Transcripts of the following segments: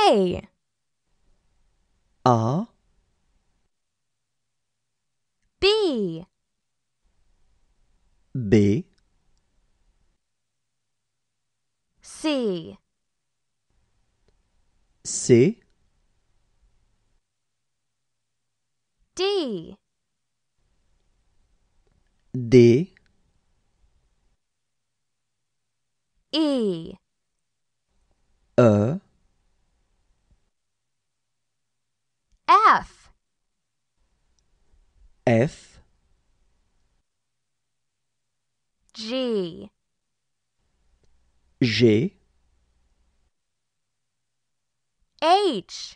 A, A, B, B, C, C, D, D, E, E, F, F, G, G, H,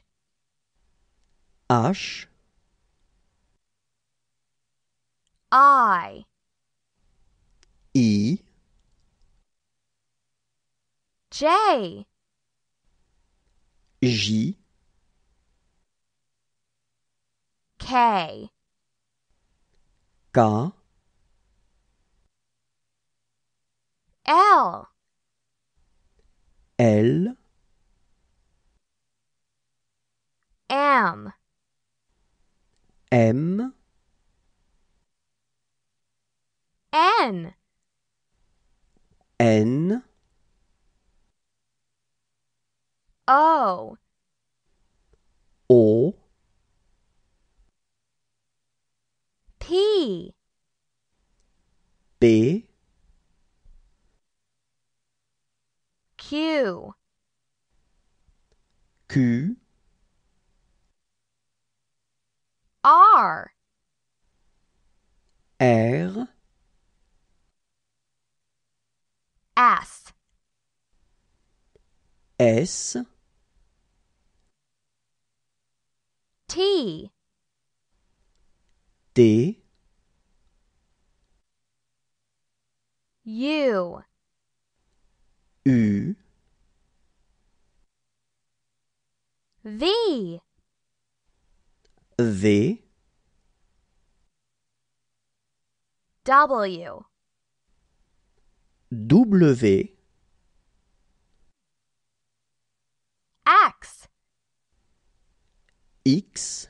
H, I, I, J, J, K, K, L, L, M, M, N, N, O, O, P, P, Q, Q, R, R, S, S, T, T, U, U, V, V, W, W, X, X,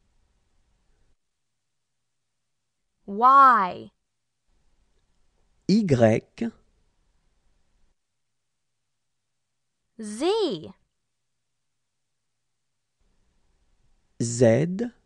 Y, Y, Z, Z,